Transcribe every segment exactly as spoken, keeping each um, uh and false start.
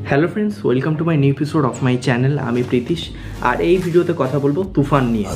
Hello friends, welcome to my new episode of my channel. আমি প্রীতিশ, আর এই ভিডিওতে কথা বলবো তুফান নিয়ে।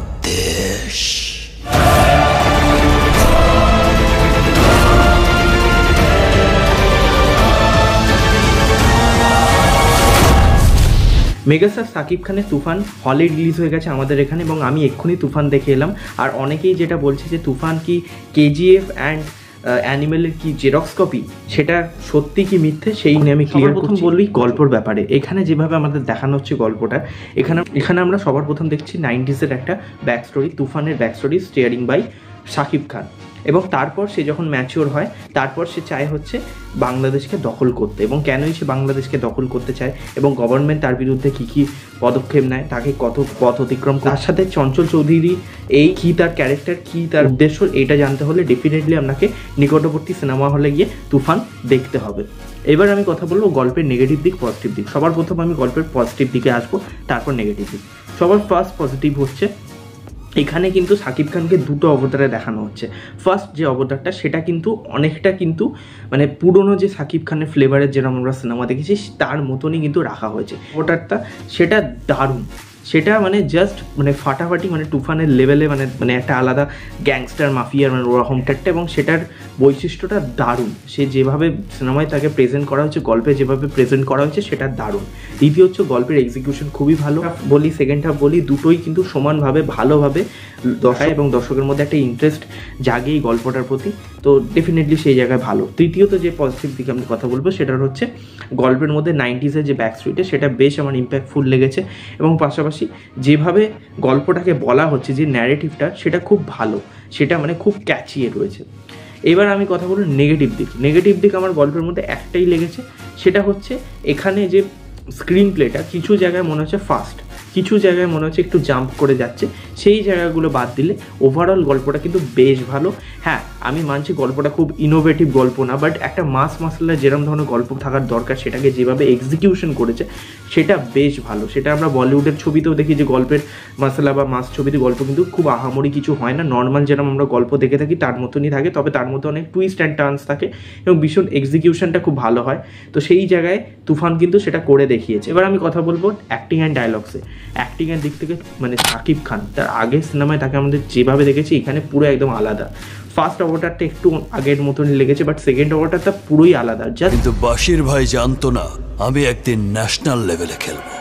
মেগাস্টার সাকিব খানের তুফান হলে রিলিজ হয়ে গেছে আমাদের এখানে, এবং আমি এক্ষুনি তুফান দেখে এলাম। আর অনেকেই যেটা বলছে যে তুফান কি কেজিএফ অ্যান্ড অ্যানিমেলের কি জেরক্স কপি, সেটা সত্যি কি মিথ্যে সেই নিয়ে আমি ক্লিয়ার প্রথম বলবি গল্পর ব্যাপারে। এখানে যেভাবে আমাদের দেখানো হচ্ছে গল্পটা, এখানে এখানে আমরা সবার প্রথম দেখছি নাইনটিসের একটা ব্যাক স্টোরি, তুফানের back story starring by Shakib Khan. এবং তারপর সে যখন ম্যাচিওর হয়, তারপর সে চায় হচ্ছে বাংলাদেশকে দখল করতে। এবং কেনই সে বাংলাদেশকে দখল করতে চায় এবং গভর্নমেন্ট তার বিরুদ্ধে কী কী পদক্ষেপ নেয়, তাকে কত পথ অতিক্রম, তার সাথে চঞ্চল চৌধুরী এই কী তার ক্যারেক্টার, কী তার উদ্দেশ্য, এটা জানতে হলে ডেফিনেটলি আপনাকে নিকটবর্তী সিনেমা হলে গিয়ে তুফান দেখতে হবে। এবার আমি কথা বলবো গল্পের নেগেটিভ দিক, পজিটিভ দিক। সবার প্রথম আমি গল্পের পজিটিভ দিকে আসবো, তারপর নেগেটিভ দিক। সবার ফার্স্ট পজিটিভ হচ্ছে এখানে কিন্তু সাকিব খানকে দুটো অবতারে দেখানো হচ্ছে। ফার্স্ট যে অবতারটা, সেটা কিন্তু অনেকটা কিন্তু মানে পুরনো যে সাকিব খানের ফ্লেভারের যেরকম আমরা সিনেমা দেখেছি তার মতনই কিন্তু রাখা হয়েছে। অবতারটা সেটা দারুণ, সেটা মানে জাস্ট মানে ফাটাফাটি, মানে তুফানের লেভেলে, মানে মানে একটা আলাদা গ্যাংস্টার মাফিয়ার মানে ওরকম টাইপটা, এবং সেটার বৈশিষ্ট্যটা দারুণ। সে যেভাবে সিনেমায় তাকে প্রেজেন্ট করা হচ্ছে, গল্পে যেভাবে প্রেজেন্ট করা হচ্ছে, সেটা দারুণ। দ্বিতীয় হচ্ছে গল্পের এক্সিকিউশন খুবই ভালো। বলি সেকেন্ড হাফ বলি, দুটোই কিন্তু সমানভাবে ভালোভাবে দর্শক এবং দর্শকের মধ্যে একটা ইন্টারেস্ট জাগে এই গল্পটার প্রতি, তো ডেফিনেটলি সেই জায়গায় ভালো। তৃতীয়ত যে পজিটিভ দিকে আমি কথা বলবো, সেটা হচ্ছে গল্পের মধ্যে নাইনটিসের যে ব্যাক স্টোরিটা, সেটা বেশ আমার ইম্প্যাক্টফুল লেগেছে। এবং পাশাপাশি যেভাবে গল্পটাকে বলা হচ্ছে, যে ন্যারেটিভটা, সেটা খুব ভালো, সেটা মানে খুব ক্যাচিয়ে রয়েছে। এবার আমি কথা বলবো নেগেটিভ দিক। নেগেটিভ দিক আমার গল্পের মধ্যে একটাই লেগেছে, সেটা হচ্ছে এখানে যে স্ক্রিন প্লেটা কিছু জায়গায় মনে হচ্ছে ফাস্ট, কিছু জায়গায় মনে হচ্ছে একটু জাম্প করে যাচ্ছে। সেই জায়গাগুলো বাদ দিলে ওভারঅল গল্পটা কিন্তু বেশ ভালো। হ্যাঁ, আমি মানছি গল্পটা খুব ইনোভেটিভ গল্প না, বাট একটা মাস মাসালার যেরকম ধরনের গল্প থাকার দরকার, সেটাকে যেভাবে এক্সিকিউশন করেছে সেটা বেশ ভালো। সেটা আমরা বলিউডের ছবিতেও দেখি যে গল্পের মশলা বা মাস ছবিতে গল্প কিন্তু খুব আহামরি কিছু হয় না, নর্মাল যেরকম আমরা গল্প দেখে থাকি তার মতনই থাকে, তবে তার মধ্যে অনেক টুইস্ট অ্যান্ড টার্নস থাকে এবং ভীষণ এক্সিকিউশনটা খুব ভালো হয়। তো সেই জায়গায় তুফান কিন্তু সেটা করে দেখিয়েছে। এবার আমি কথা বলবো অ্যাক্টিং অ্যান্ড ডায়লগসে। অ্যাক্টিংয়ের দিক থেকে মানে সাকিব খান তার আগের সিনেমায় তাকে আমাদের যেভাবে দেখেছি, এখানে পুরো একদম আলাদা। ফার্স্ট অবতারটা একটু আগের মতনই লেগেছে, বাট সেকেন্ড অবতারটা পুরোই আলাদা। জাস্ট কিন্তু বাশির ভাই জানতো না আমি একদিন ন্যাশনাল লেভেলে খেলবো।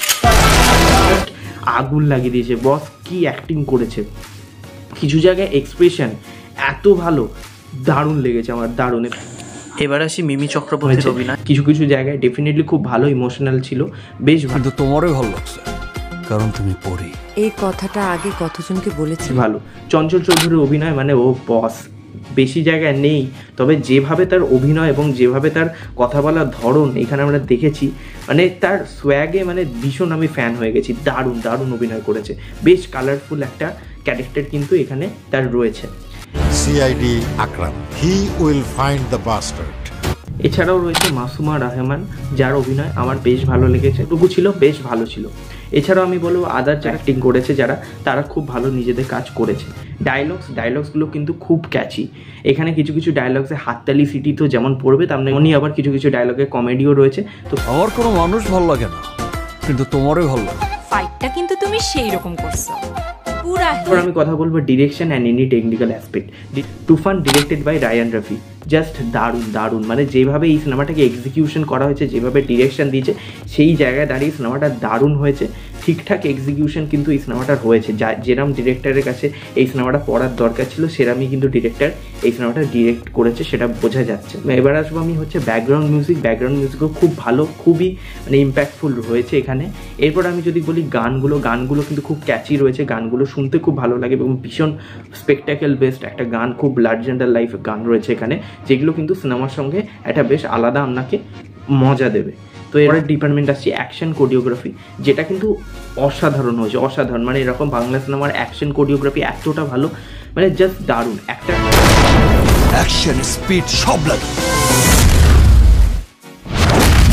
আগুন লাগিয়ে দিয়েছে বস, কি অ্যাক্টিং করেছে। কিছু জায়গায় এক্সপ্রেশন এত ভালো, দারুণ লেগেছে আমার, দারুণ। এবার আসি মিমি চক্রবর্তীর অভিনয়। কিছু কিছু জায়গায় ডেফিনেটলি খুব ভালো, ইমোশনাল ছিল, বেশ ভালো। তোমারও ভালো লাগছে কারণ তুমি পড়ি। এই কথাটা আগে কতজনকে বলেছি। ভালো চঞ্চল চৌধুরীর অভিনয়, মানে ও বস, বেশি জায়গায় নেই, তবে যেভাবে তার অভিনয় এবং যেভাবে তার কথা বলার ধরন এখানে আমরা দেখেছি, মানে তার সোয়াগে মানে ভীষণ আমি ফ্যান হয়ে গেছি। দারুণ দারুণ অভিনয় করেছে, বেশ কালারফুল একটা ক্যারেক্টার কিন্তু এখানে তার রয়েছে। CID Akram, he will find the bastard. এছাড়াও রয়েছে মাসুমা রহমান, যার অভিনয় আমার বেশ ভালো লেগেছে, টুকু ছিল, বেশ ভালো ছিল। এছাড়াও আমি বলবো আদার অ্যাক্টিং করেছে যারা, তারা খুব ভালো নিজেদের কাজ করেছে। ডায়লগস ডায়লগসগুলো কিন্তু খুব ক্যাচি। এখানে কিছু কিছু ডায়লগসে হাততালি সিটি তো যেমন পড়বে, তেমনি আবার কিছু কিছু ডায়লগে কমেডিও রয়েছে। তো আমার কোনো মানুষ ভালো লাগে না, কিন্তু তোমারও ভালো লাগে। ফাইটটা কিন্তু তুমি সেই রকম করছো পুরা। এবার আমি কথা বলবো direction and any technical aspect. Toofan directed by Raihan Rafi, just দারুণ দারুণ। মানে যেভাবে এই সিনেমাটাকে এক্সিকিউশন করা হয়েছে, যেভাবে ডিরেকশন দিয়েছে, সেই জায়গায় দাঁড়িয়ে সিনেমাটা দারুণ হয়েছে। ঠিকঠাক এক্সিকিউশন কিন্তু এই সিনেমাটার হয়েছে, যা যেরকম ডিরেক্টরের কাছে এই সিনেমাটা পড়ার দরকার ছিল, সেরকমই কিন্তু ডিরেক্টর এই সিনেমাটা ডিরেক্ট করেছে, সেটা বোঝা যাচ্ছে। এবার আসবো আমি হচ্ছে ব্যাকগ্রাউন্ড মিউজিক। ব্যাকগ্রাউন্ড মিউজিকও খুব ভালো, খুবই মানে ইম্প্যাক্টফুল রয়েছে এখানে। এরপর আমি যদি বলি গানগুলো, গানগুলো কিন্তু খুব ক্যাচি রয়েছে, গানগুলো শুনতে খুব ভালো লাগে এবং ভীষণ স্পেকটাকেল বেস্ট একটা গান, খুব লার্জেন্ডার লাইফ গান রয়েছে এখানে, যেগুলো কিন্তু সিনেমার সঙ্গে একটা বেশ আলাদা আপনাকে মজা দেবে। তো এর ডিপার্টমেন্ট আসছে অ্যাকশন কোরিওগ্রাফি, যেটা কিন্তু অসাধারণ হয়েছে, অসাধারণ। মানে এরকম বাংলা সিনেমার অ্যাকশন কোরিওগ্রাফি এতটা ভালো, মানে জাস্ট দারুণ। একটা অ্যাকশন স্পিড সব লাগে।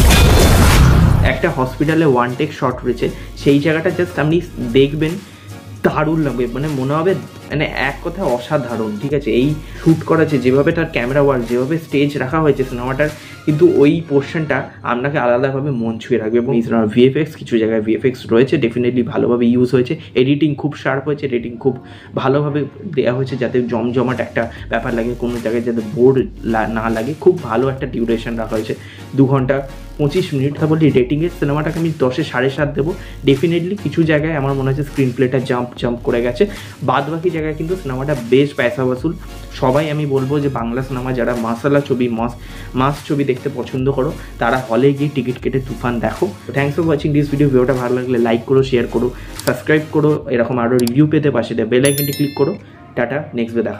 একটা হসপিটালে ওয়ান টেক শট রয়েছে, সেই জায়গাটা জাস্ট আপনি দেখবেন, দারুণ লাগবে, মানে মনে হবে মানে এক কথা অসাধারণ। ঠিক আছে, এই শ্যুট করা আছে যেভাবে, তার ক্যামেরা ওয়ার্ক যেভাবে, স্টেজ রাখা হয়েছে সিনেমাটার, কিন্তু ওই পোর্শনটা আপনাকে আলাদাভাবে মন ছুঁয়ে রাখবে। এবং এই সিনেমার ভিএফএক্স, কিছু জায়গায় ভিএফএক্স রয়েছে, ডেফিনেটলি ভালোভাবে ইউজ হয়েছে। এডিটিং খুব শার্প হয়েছে, এডিটিং খুব ভালোভাবে দেওয়া হয়েছে যাতে জমজমাট একটা ব্যাপার লাগে, কোনো জায়গায় যাতে বোর্ড না লাগে। খুব ভালো একটা ডিউরেশন রাখা হয়েছে, দু ঘন্টা পঁচিশ মিনিট। তা বলি রেটিংয়ের সিনেমাটাকে আমি দশে সাড়ে সাত দেবো। ডেফিনেটলি কিছু জায়গায় আমার মনে হচ্ছে স্ক্রিন প্লেটা জাম্প জাম্প করে গেছে, বাদ বাকি জায়গায় কিন্তু সিনেমাটা বেশ পয়সা বসুল। সবাই আমি বলবো যে বাংলা সিনেমা যারা মাসালা ছবি, মাস মাস ছবি দেখতে পছন্দ করো, তারা হলে গিয়ে টিকিট কেটে তুফান দেখো। Thanks for watching this video. ভিডিওটা ভালো লাগলে লাইক করো, শেয়ার করো, সাবস্ক্রাইব করো, এরকম আরও রিভিউ পেতে পাশে বেল আইকনটি ক্লিক করো। টাটা, নেক্সট ডে দেখা।